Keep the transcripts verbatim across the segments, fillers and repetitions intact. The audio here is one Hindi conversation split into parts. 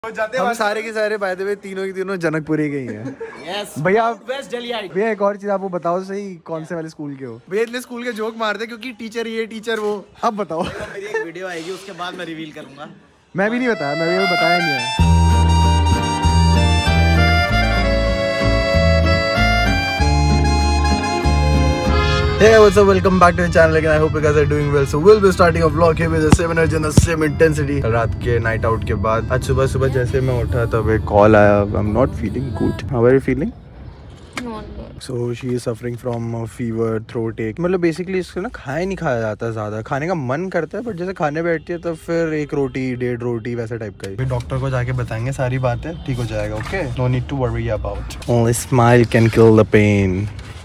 हम सारे के सारे बाय द वे तीनों की तीनों जनकपुरी के ही हैं। yes, भैया भैया एक और चीज आप वो बताओ सही, कौन से वाले स्कूल के हो? भैया इतने स्कूल के जोक मारते क्योंकि टीचर ये टीचर वो। अब बताओ। मेरी एक वीडियो आएगी उसके बाद मैं रिवील करूंगा। मैं भी नहीं बताया, मैं भी बताया नहीं है। Hey, what's up? Welcome back to the channel again. I hope you guys are doing well. So we'll be starting a vlog here with the same energy and the same intensity. रात के नाइट आउट के बाद आज सुबह सुबह जैसे मैं उठा तब एक कॉल आया. I'm not feeling good. How are you feeling? Not good. So she is suffering from a fever, throat ache. मतलब बेसिकली इसको ना खाया नहीं खाया जाता ज़्यादा. खाने का मन करता है बट जैसे खाने बैठती है तो फिर एक रोटी डेढ़ रोटी वैसे टाइप का ही. डॉक्टर को जाके बताएंगे सारी बातें, ठीक हो जाएगा. Okay, no need to worry about. Only smile can kill the pain.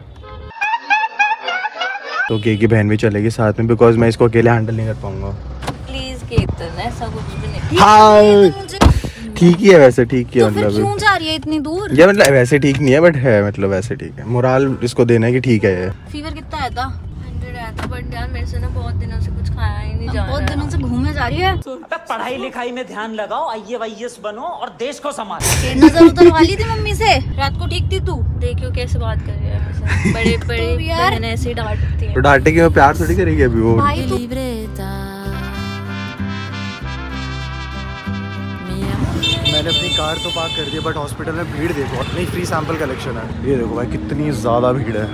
तो केक की बहन भी चलेगी साथ में बिकॉज मैं इसको अकेले हैंडल नहीं कर पाऊंगा. प्लीज केतन, ऐसा कुछ भी नहीं. हाँ ठीक ही है वैसे, ठीक ही है. मतलब क्यों जा रही है इतनी दूर? ये मतलब वैसे ठीक नहीं है बट है, मतलब वैसे ठीक है. मोराल इसको देना है कि ठीक है. ये फीवर कितना आया था? हंड्रेड आया था बट यार मेरे से ना बहुत दिनों से कुछ खाया ही नहीं जा रहा है. बहुत दिनों से घूमने जा रही है. अबे पढ़ाई लिखाई में ध्यान लगाओ, आई ए एस बनो और देश को संभालो. नजर उतर वाली थी मम्मी से, रात को ठीक थी तू. देखियो कैसे बात कर रही है. बड़े बड़े बहन ऐसे डांटती है. तो डांटे के प्यार थोड़ी करेगी अभी वो. भाई तू मैंने अपनी कार तो पार्क कर दी बट हॉस्पिटल में भीड़ देखो. नहीं फ्री सैंपल कलेक्शन है. ये देखो भाई कितनी ज्यादा भीड़ है.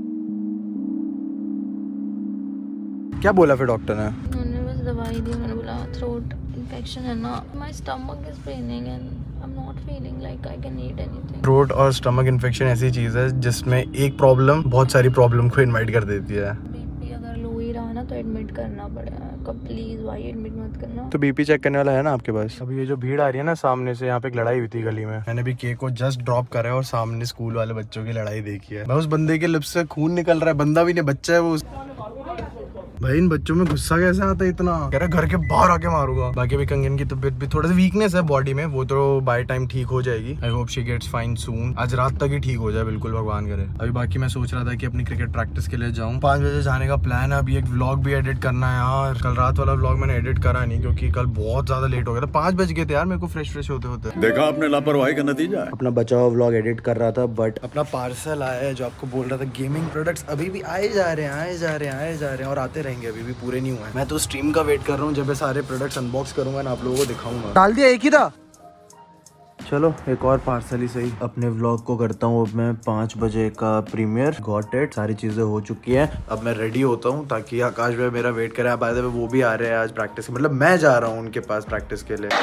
क्या बोला फिर डॉक्टर ने? उन्होंने बस दवाई दी. मैंने बोला थ्रोट इन्फेक्शन है ना. My stomach is paining and I'm not feeling like I can eat anything. Throat और स्टमक इन्फेक्शन ऐसी चीज है जिसमें एक प्रॉब्लम बहुत सारी प्रॉब्लम को इनवाइट कर देती है. बीपी अगर लो ही रहा ना तो एडमिट करना पड़ेगा. कब प्लीज भाई एडमिट मत करना. तो बीपी चेक करने वाला है ना आपके पास? अभी ये जो भीड़ आ रही है ना सामने से, यहाँ पे एक लड़ाई हुई थी गली में. मैंने भी केक को जस्ट ड्रॉप करा है और सामने स्कूल वाले बच्चों की लड़ाई देखी है. उस बंदे के लिप्स से खून निकल रहा है. बंदा भी नहीं, बच्चा है वो. भाई इन बच्चों में गुस्सा कैसे आता है इतना? कह रहा घर के बाहर आके मारूंगा. बाकी भी कंगन की तबीयत भी थोड़ा सा वीकनेस है बॉडी में, वो तो बाय टाइम ठीक हो जाएगी. I hope she gets fine soon. आज रात तक ही ठीक हो जाए बिल्कुल, भगवान करे. अभी बाकी मैं सोच रहा था कि अपनी क्रिकेट प्रैक्टिस के लिए जाऊं. पाँच बजे जाने का प्लान है. अभी एक व्लॉग भी एडिट करना है यार. कल रात वाला व्लॉग मैंने एडिट करा नहीं क्योंकि कल बहुत ज्यादा लेट हो गया था. पाँच बज गए थे यार मेरे को फ्रेश फ्रेश होते होते. देखा आपने लापरवाही का नतीजा. अपना बचा हुआ व्लॉग एडिट कर रहा था बट अपना पार्सल आया है जो आपको बोल रहा था. गेमिंग प्रोडक्ट्स अभी भी आए जा रहे हैं आए जा रहे हैं आए जा रहे हैं और आते रहेंगे. अभी भी पूरे नहीं हुआ है. मैं तो स्ट्रीम का वेट कर रहा हूँ जब मैं सारे प्रोडक्ट्स अनबॉक्स करूंगा ना आप लोगों को दिखाऊंगा. डाल दिया एक ही था. चलो एक और पार्सल ही सही. अपने व्लॉग को करता हूँ अब मैं. पाँच बजे का प्रीमियर. Got it. सारी चीजें हो चुकी हैं. अब मैं रेडी होता हूँ ताकि आकाश भाई मेरा वेट करे. बाय द वे वो भी आ रहे हैं आज प्रैक्टिस. मतलब मैं जा रहा हूँ उनके पास प्रैक्टिस के लिए.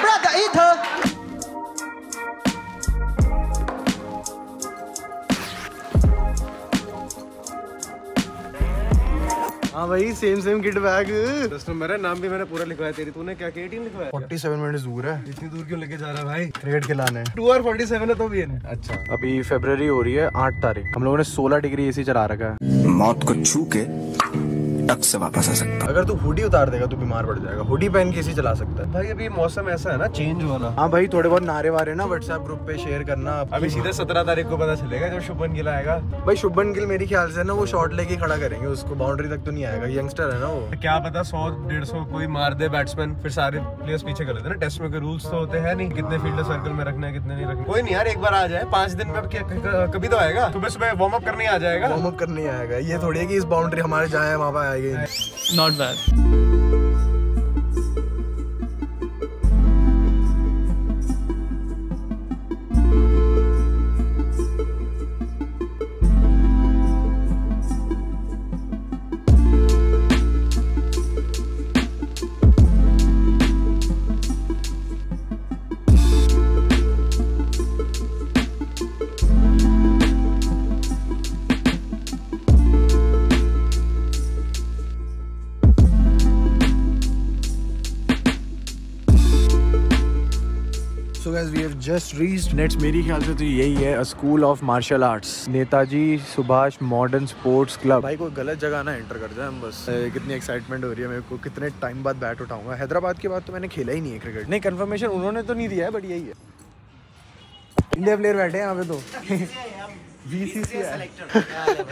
हाँ भाई सेम सेम किट बैग. दोस्तों मेरा नाम भी मैंने पूरा लिखवाया. तेरी तूने क्या केटीएम लिखवाया? सैंतालीस मिनट दूर है. इतनी दूर क्यों लेके जा रहा है भाई? क्रिकेट खिलाने. टू और फोर्टी सेवन है तो भी है. अच्छा अभी फरवरी हो रही है आठ तारीख. हम लोगों ने सोलह डिग्री एसी चला रखा है. मौत को छू के टक से वापस आ सकता. अगर तू हुडी उतार देगा तो बीमार पड़ जाएगा. हुडी पहन के एसी चला सकता है. भाई अभी मौसम ऐसा है ना चेंज होना. हाँ भाई थोड़े बहुत नारे वारे ना व्हाट्सएप ग्रुप पे शेयर करना. अभी सीधे सत्रह तारीख को पता चलेगा जब शुभमन गिल आएगा. भाई शुभमन गिल मेरे ख्याल से ना वो शॉट लेके खड़ा करेंगे उसको. बाउंड्री तक तो नहीं आएगा. यंगस्टर है ना वो. क्या पता सौ डेढ़ सौ कोई मार दे बैट्समैन फिर सारे प्लेयर्स पीछे कर लेते ना. टेस्ट में कोई रूल्स तो होते हैं नहीं. कितने फील्डर सर्कल में रखना है कितने नहीं रखना. कोई नहीं यार एक बार आ जाए. पांच दिन में कभी तो आएगा. सुबह सुबह वार्म अप करने आ जाएगा. वार्म अप करने आएगा. ये थोड़ी है कि इस बाउंड्री हमारे जाए वहाँ पे आएगी. Not bad. So guys, we have just reached. Next मेरी ख्याल से तो यही है, school of martial arts, Netaji Subhash modern sports club. भाई कोई गलत जगह ना एंटर कर जाए हम बस. कितनी एक्साइटमेंट हो रही है मेरे को. कितने टाइम बाद बैट उठाऊंगा. हैदराबाद के बाद तो मैंने खेला ही नहीं है क्रिकेट. नहीं कंफर्मेशन उन्होंने तो नहीं दिया है बट यही है. इंडिया प्लेयर बैठे हैं यहाँ पे तो. बीसीसीआई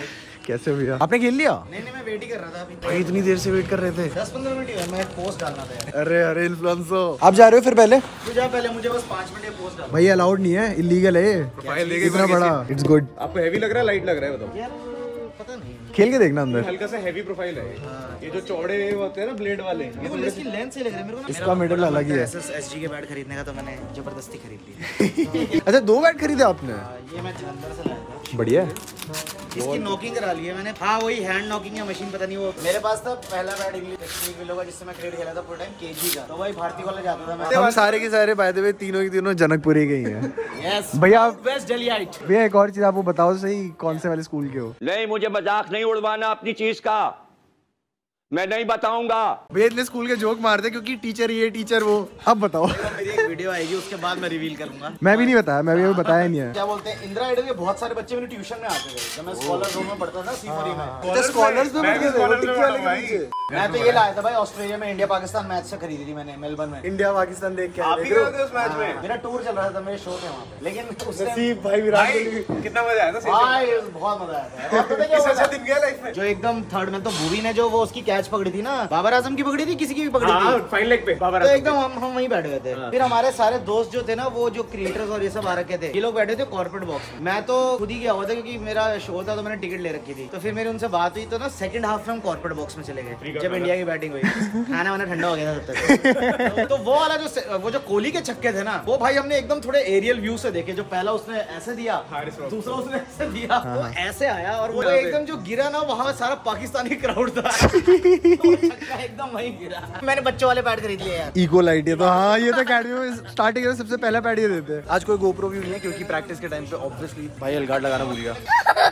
कैसे हो भैया? आपने खेल लिया? नहीं नहीं मैं वेट ही कर रहा था अभी। भाई इतनी देर से वेट कर रहे थे? दस पंद्रह मिनट ही हुए, मैं एक पोस्ट डालना था। अरे अरे इन्फ्लुएंसर, आप जा रहे हो फिर? पहले तू जा, पहले मुझे बस पाँच मिनट पोस्ट डाल। भाई अलाउड नहीं है, इलीगल है इतना बड़ा। It's good. आपको हैवी लग रहा है, लाइट लग रहा है बताओ? यार पता नहीं, खेल के देखना अंदर। हल्का सा हैवी प्रोफाइल है। ये जो चौड़े होते हैं ना ब्लेड वाले, मेरे को इसकी लेंथ से लग रहा है मेरे को ना। इसका मिडल अलग ही है। एसएसजी के बैट खरीदने का तो मैंने जबरदस्ती खरीद लिया। अच्छा दो बैट खरीदे आपने? ये मैं जलंधर से लाया था। बढ़िया। इसकी नॉकिंग करा ली है मैंने। हाँ वही हैंड नॉकिंग या मशीन पता नहीं वो। मेरे पास था पहला बैट इंग्लिश विलो का जिससे मैं क्रिकेट खेला था पूरा टाइम, केजी का। तो वही भारतीय वाला जाता था मैं। हम सारे के सारे बाय द वे तीनों की तीनों जनकपुरी के ही हैं। यस भैया बेस्ट डेलीआइट। भैया एक और चीज आप वो बताओ सही, कौन से वाले स्कूल के हो? नहीं, मुझे मजाक नहीं उड़वाना अपनी चीज का, मैं नहीं बताऊंगा। भैया इतने स्कूल के जोक मारते क्योंकि टीचर ये टीचर वो। अब बताओ। मेरी एक वीडियो आएगी उसके बाद मैं रिवील करूंगा। मैं भी नहीं बताया, मैं भी अभी बताया नहीं है। क्या बोलते हैं, इंदिरा आइडल के बहुत सारे बच्चे मेरे ट्यूशन में आते थे जब मैं स्कॉलर रूम में पढ़ता था सीफरी में। स्कॉलर्स में बैठे थे वो टिक्की वाले के नीचे। मैं तो ये लाया था भाई ऑस्ट्रेलिया में इंडिया पाकिस्तान मैच से खरीदी थी मैंने मेलबर्न में। इंडिया पाकिस्तान देख के आप ही गए थे उस मैच में? मेरा टूर चल रहा था, मेरे शो थे वहाँ पे। लेकिन उस नसीब भाई विराट कोहली। कितना मजा आया था? भाई बहुत मजा आया था। और पता क्या हुआ था? दिन गया लाइफ में। जो एकदम थर्ड में तो भूवी ने जो वो उसकी कैच पकड़ी थी ना, बाबर आजम की पकड़ी थी, किसी की भी पकड़ी थी, फाइन लेग पे तो एकदम हम हम वहीं बैठ गए थे। फिर हमारे सारे दोस्त जो थे ना, वो जो क्रिएटर्स और ये सब आ रखे थे, ये लोग बैठे थे कॉर्पोरेट बॉक्स में। मैं तो खुद ही गया हुआ था क्योंकि मेरा शो था तो मैंने टिकट ले रखी थी। तो फिर मेरी उनसे बात हुई तो ना सेकंड हाफ में हम कॉर्पोरेट बॉक्स में चले गए जब इंडिया की बैटिंग हुई। खाना वाना ठंडा हो गया था तब तक। तो वो वाला जो वो जो कोहली के छक्के थे ना, वो भाई हमने एकदम थोड़े एरियल व्यू से देखे। जो पहला उसने ऐसे दिया, दूसरा उसने ऐसे दिया, तो ऐसे आया और वो एकदम जो गिरा ना, वहाँ सारा पाकिस्तानी क्राउड था। एकदम वहीं गिरा। मैंने बच्चों वाले पैड खरीद लिए यार। इको लाइट है तो हाँ, ये तो अकेडमी में स्टार्टिंग में सबसे पहला पैड ये देते हैं। आज कोई गोप्रो भी नहीं है क्योंकि प्रैक्टिस के टाइम पे ऑब्वियसली भाई एलगार्ड लगाना भूल गया।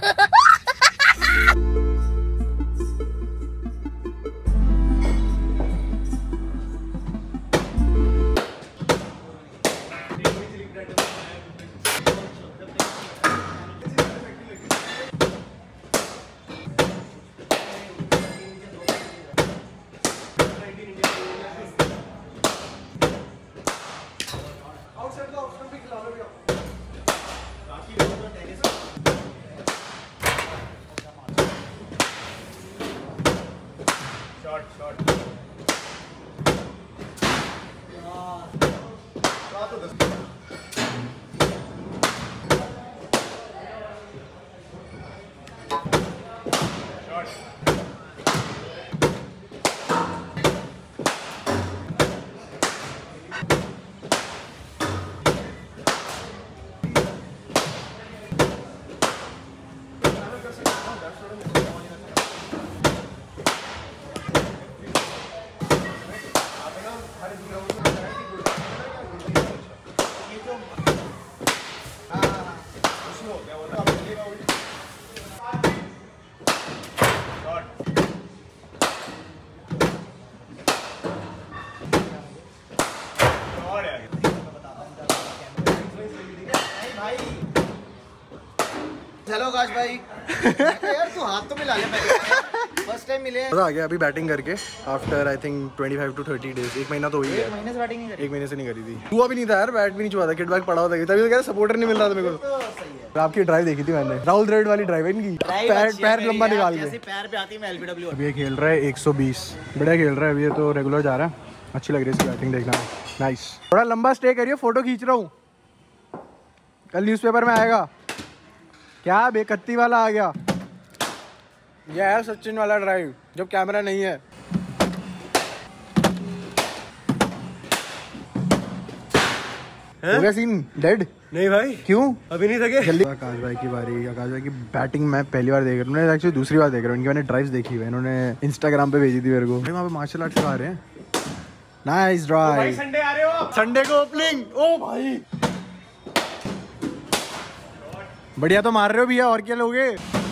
हेलो आकाश भाई। यार तू हाथ तो मिला ले, फर्स्ट टाइम मिले। मजा आ गया अभी बैटिंग करके आफ्टर आई थिंक पच्चीस टू तीस डेज। एक महीना तो हो ही गया। एक महीने से बैटिंग नहीं करी। एक महीने से नहीं करी थी। हुआ भी नहीं था यार, बैट भी नहीं छुआ था, किट बैग पड़ा हुआ था, तभी तो कह रहा सपोर्टर नहीं मिल रहा था मेरे को। तो सही है। आपकी ड्राइव देखी थी मैंने, राहुल द्रविड़ वाली ड्राइव है इनकी, पैर पैर लंबा निकाल के। जैसे पैर पे आती है मैं एलबीडब्ल्यू। अभी ये खेल रहा है एक सौ बीस, बढ़िया खेल रहा है अभी, ये तो रेगुलर जा रहा है, अच्छी लग रही है इसकी बैटिंग देखना। नाइस, थोड़ा लंबा स्टे करिए, फोटो खींच रहा हूँ, कल न्यूज़पेपर में आएगा। क्या बेकत्ती वाला आ गया, यह है सचिन वाला ड्राइव जब कैमरा नहीं है। हो गया सीन डेड? नहीं भाई, क्यों अभी नहीं थके? जल्दी। आकाश भाई की बारी। आकाश भाई की बैटिंग मैं पहली बार देख रहा हूँ, मैं एक्चुअली दूसरी बार देख रहा हूँ। इनकी मैंने ड्राइव्स देखी हुई है, इन्होंने इंस्टाग्राम पे भेजी थी मेरे को। वहाँ पे मार्शल आर्ट सिखा रहे हैं। Nice drive. संडे आ रहे हो? संडे को ओपनिंग। ओ भाई बढ़िया तो मार रहे हो भैया, और क्या लोगे?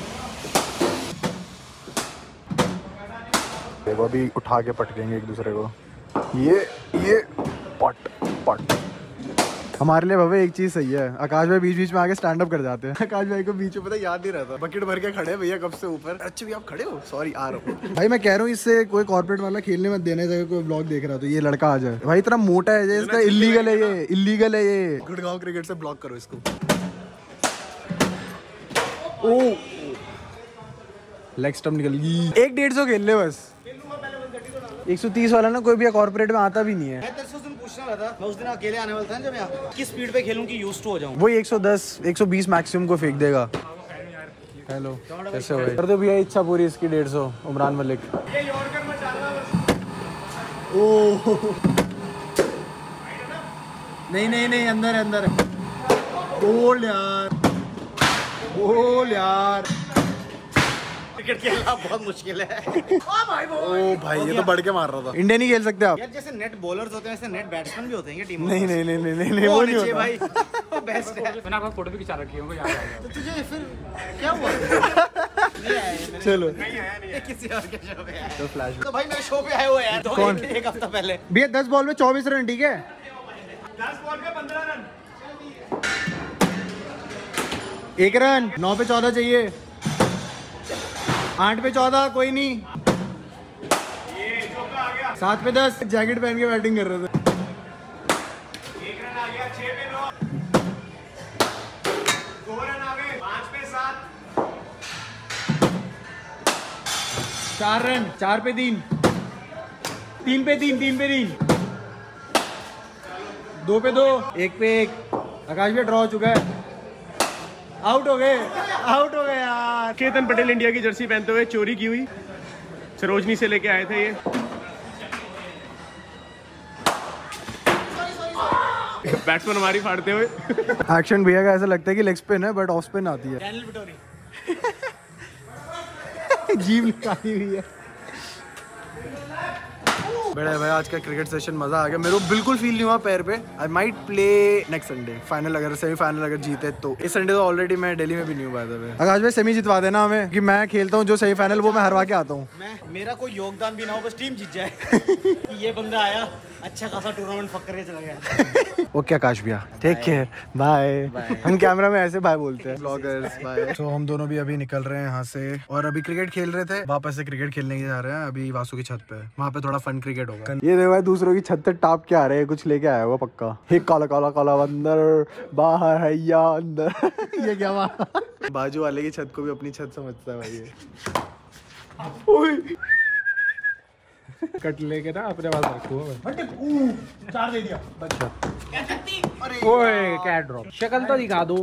देखो अभी उठा के पटकेंगे एक दूसरे को। ये ये पट पट। हमारे लिए भवे एक चीज सही है, आकाश भाई बीच बीच में आके स्टैंड अप कर जाते हैं। आकाश भाई को बीच में पता याद नहीं रहता, बकेट भर के खड़े भैया कब से ऊपर। अच्छा भी आप खड़े हो, सॉरी आ रहा हूँ। भाई मैं कह रहा हूँ इससे कोई कॉर्पोरेट वाला खेलने मत देने जगह कोई ब्लॉग देख रहा तो ये लड़का आ जाए। भाई इतना मोटा है, इसका इलीगल है, ये इलीगल है ये। गुड़गांव क्रिकेट से ब्लॉक करो इसको। ओ लेग स्टंप निकल गई। एक डेढ़ सौ खेल ले बस। एक सौ तीस वाला ना कोई भी कॉर्पोरेट में आता भी नहीं है। मैं तेरे से उस दिन पूछने वाला था, मैं उस दिन अकेले आने वाला था जब यहाँ, किस स्पीड पे खेलूं कि यूज्ड टू हो जाऊं। वही एक सौ दस एक सौ बीस मैक्सिमम को फेंक देगा। हेलो कैसे हो? कर दो भैया इच्छा पूरी इसकी डेढ़ सौ। उमरान मलिक। ओह नहीं नहीं नहीं, अंदर अंदर। बोल यार, बोल यार। क्रिकेट खेलना बहुत मुश्किल है। ओ भाई ओ भाई ये तो बढ़ के मार रहा था। इंडिया नहीं खेल सकते आप यार, जैसे नेट बॉलर्स होते हैं वैसे नेट बैट्समैन भी होते हैं टीम में। नहीं नहीं नहीं नहीं नहीं वो नहीं होता भाई। वो बेस्ट है। मैंने आपका फोटो भी खिंचा रखी है, याद आ गया। तो तुझे फिर क्या हुआ? नहीं आया चलो किसी और के शो पे आया। तो फ्लैश तो भाई मेरे शो पे आए हुए हैं। कौन? एक, एक हफ्ता पहले। भैया दस बॉल में चौबीस रन, ठीक है? दस बॉल पे पंद्रह रन। एक रन। नौ पे चौदह चाहिए। आठ पे चौदह कोई नहीं। ये चौका आ गया। सात पे दस। जैकेट पहन के बैटिंग कर रहे थे। एक रन आ गया। छह पे नौ। दो रन आ गए। पाँच पे सात। चार रन। चार पे तीन। तीन पे तीन। तीन पे तीन। दो पे दो। एक पे एक। आकाश भी ड्रॉ हो चुका है। आउट हो गए। आउट हो गए यार। केतन पटेल इंडिया की जर्सी पहनते हुए चोरी की हुई सरोजनी से लेके आए थे ये। बैट्समैन हमारी फाड़ते हुए। एक्शन भैया का ऐसा लगता है कि लेग स्पिन है बट ऑफ स्पिन आती है। Daniel Vettori. जीव निकाली हुई है। बड़े भाई आज का क्रिकेट सेशन मजा आ गया। मेरे को बिल्कुल फील नहीं हुआ पैर पे। I might play next Sunday final, अगर सेमीफाइनल अगर जीते तो। इस संडे तो ऑलरेडी मैं दिल्ली में भी नहीं हूँ बाय द वे। आकाश भाई सेमी जितवा देना हमें, कि मैं खेलता हूँ जो सेमीफाइनल वो मैं हरवा के आता हूँ। मैं मेरा कोई योगदान भी ना हो, बस टीम जीत जाए। कि ये बंदा आया अच्छा खासा टूर्नामेंट फक करके चला गया। ओके आकाश भैया टेक केयर बाय। हम कैमरा में ऐसे बाय बोलते हैं ब्लॉगर्स बाय। तो हम दोनों भी अभी निकल रहे हैं यहाँ से, और अभी क्रिकेट खेल रहे थे, वापस से क्रिकेट खेलने के जा रहे हैं अभी वासु की छत पे। वहाँ पे थोड़ा फन क्रिकेट होगा। ये देखो भाई दूसरों की छत पे टाप के आ रहे हैं, कुछ लेके आया हुआ पक्का। एक काला काला काला अंदर बाहर है या अंदर। ये क्या बात। बाजू वाले की छत को भी अपनी छत समझता है भाई ये। कट लेके ना अपने पास रखो। चार दे दिया। अच्छा ओए कैट ड्रॉप। शक्ल तो दिखा दो।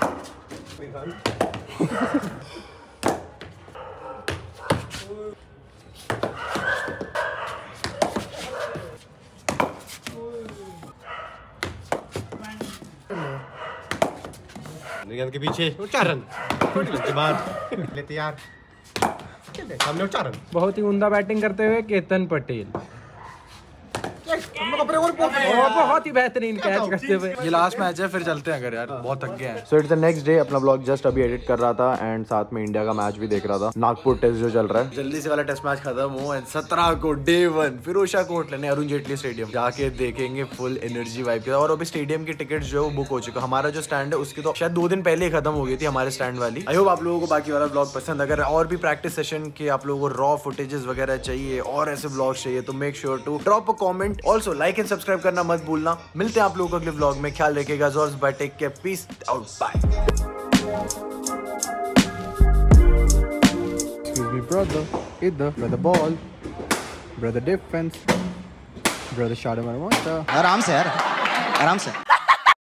गेंद के पीछे चार रन के बाद लेते यार सामने चार रन। बहुत ही उम्दा बैटिंग करते हुए केतन पटेल। बहुत ही बेहतरीन कैच करते हुए। ये लास्ट मैच है, फिर चलते हैं अगर यार बहुत थक गए हैं। So it's the next day. अपना ब्लॉग जस्ट अभी एडिट कर रहा था एंड साथ में इंडिया का मैच भी देख रहा था, नागपुर टेस्ट जो चल रहा है। जल्दी से वाला टेस्ट मैच खत्म हो एंड सत्रह को डे वन फिरोशा कोट लेने अरुण जेटली स्टेडियम जाके देखेंगे फुल एनर्जी वाइब के। और अभी स्टेडियम की टिकट जो है वो बुक हो चुका। हमारा जो स्टैंड है उसकी तो शायद दो दिन पहले ही खत्म हो गई थी हमारे स्टैंड वाली। आई होप आप लोगों को बाकी वाला ब्लॉग पसंद। अगर और भी प्रैक्टिस सेशन के आप लोगों को रॉ फुटेजेस वगैरह चाहिए और ऐसे ब्लॉग चाहिए तो make sure to drop a comment. Also like and subscribe करना मत भूलना। मिलते हैं आप लोगों को अगले व्लॉग में। ख्याल रखिएगा। जोर्स bye, take care, peace out, bye. Excuse me brother, either brother ball, brother defense, brother shot him on water. आराम से यार, आराम से।